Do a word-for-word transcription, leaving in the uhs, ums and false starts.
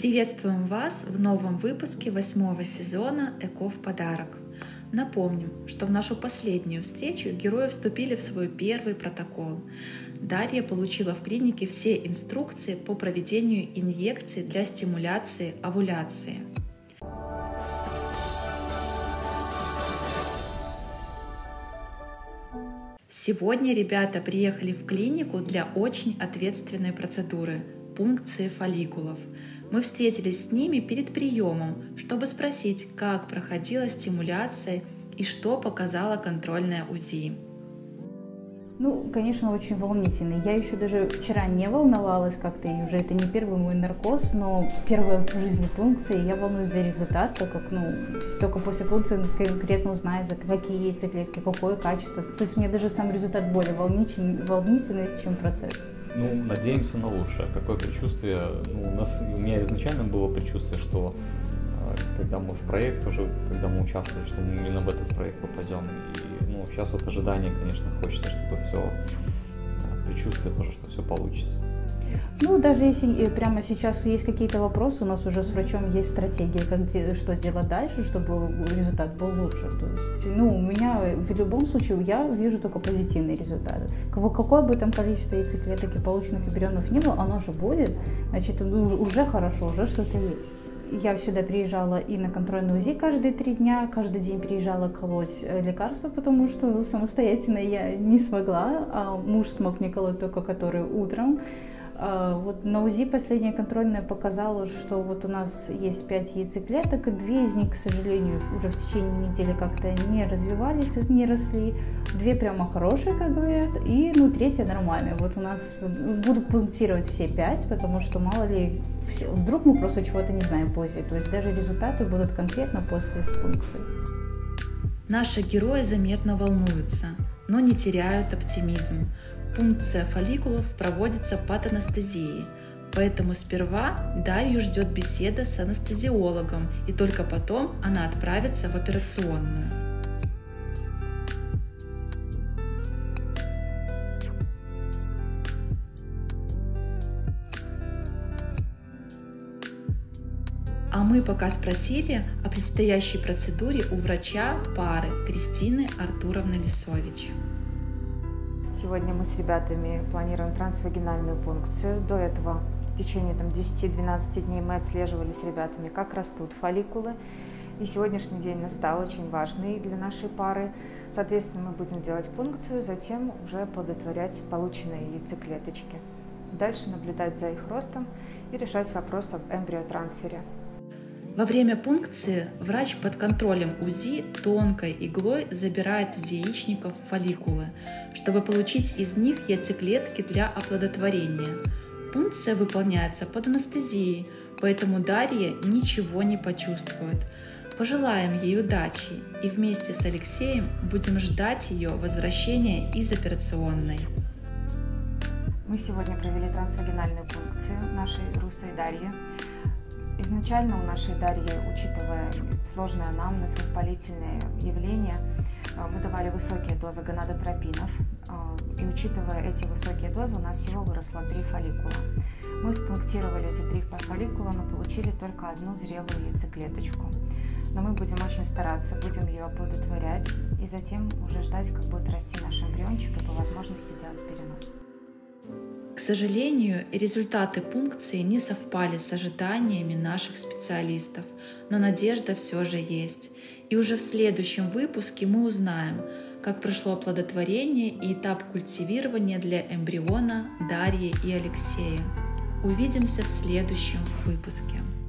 Приветствуем вас в новом выпуске восьмого сезона «Эко в подарок». Напомним, что в нашу последнюю встречу герои вступили в свой первый протокол. Дарья получила в клинике все инструкции по проведению инъекций для стимуляции овуляции. Сегодня ребята приехали в клинику для очень ответственной процедуры – пункции фолликулов. Мы встретились с ними перед приемом, чтобы спросить, как проходила стимуляция и что показала контрольная УЗИ. Ну, конечно, очень волнительный. Я еще даже вчера не волновалась как-то, и уже это не первый мой наркоз, но первая в жизни пункция, я волнуюсь за результат, так как, ну, только после пункции конкретно узнаю, за какие яйцеклетки, какое качество. То есть мне даже сам результат более волнительный, волнительный чем процесс. Ну, надеемся на лучшее. Какое предчувствие? Ну, у нас, у меня изначально было предчувствие, что когда мы в проект уже, когда мы участвовали, что мы именно в этот проект попадем. И, ну, сейчас вот ожидание, конечно, хочется, чтобы все, предчувствие тоже, что все получится. Ну, даже если прямо сейчас есть какие-то вопросы, у нас уже с врачом есть стратегия, как де, что делать дальше, чтобы результат был лучше. То есть, ну, у меня в любом случае я вижу только позитивные результаты. Какое бы там количество яйцеклеток и полученных эмбрионов не было, оно же будет, значит, уже хорошо, уже что-то есть. Я сюда приезжала и на контрольный УЗИ каждые три дня, каждый день приезжала колоть лекарства, потому что ну, самостоятельно я не смогла, а муж смог мне колоть только который утром. Вот на УЗИ последняя контрольная показала, что вот у нас есть пять яйцеклеток, и две из них, к сожалению, уже в течение недели как-то не развивались, не росли. Две прямо хорошие, как говорят, и ну третья нормальная. Вот у нас будут пунктировать все пять, потому что мало ли, вдруг мы просто чего-то не знаем позже. То есть даже результаты будут конкретно после спункции. Наши герои заметно волнуются, но не теряют оптимизм. Пункция фолликулов проводится под анестезией, поэтому сперва Дарью ждет беседа с анестезиологом, и только потом она отправится в операционную. А мы пока спросили о предстоящей процедуре у врача пары Кристины Артуровны Лисович. Сегодня мы с ребятами планируем трансвагинальную пункцию. До этого в течение десяти-двенадцати дней мы отслеживали с ребятами, как растут фолликулы. И сегодняшний день настал очень важный для нашей пары. Соответственно, мы будем делать пункцию, затем уже оплодотворять полученные яйцеклеточки. Дальше наблюдать за их ростом и решать вопрос об эмбриотрансфере. Во время пункции врач под контролем УЗИ тонкой иглой забирает из яичников фолликулы, чтобы получить из них яйцеклетки для оплодотворения. Пункция выполняется под анестезией, поэтому Дарья ничего не почувствует. Пожелаем ей удачи и вместе с Алексеем будем ждать ее возвращения из операционной. Мы сегодня провели трансвагинальную пункцию нашей русой Дарьи. Изначально у нашей Дарьи, учитывая сложный анамнез, воспалительные явления, мы давали высокие дозы гонадотропинов. И учитывая эти высокие дозы, у нас всего выросло три фолликула. Мы спунктировали эти три фолликула, но получили только одну зрелую яйцеклеточку. Но мы будем очень стараться, будем ее оплодотворять и затем уже ждать, как будет расти наш эмбриончик и по возможности делать перенос. К сожалению, результаты пункции не совпали с ожиданиями наших специалистов, но надежда все же есть. И уже в следующем выпуске мы узнаем, как прошло оплодотворение и этап культивирования для эмбриона Дарьи и Алексея. Увидимся в следующем выпуске.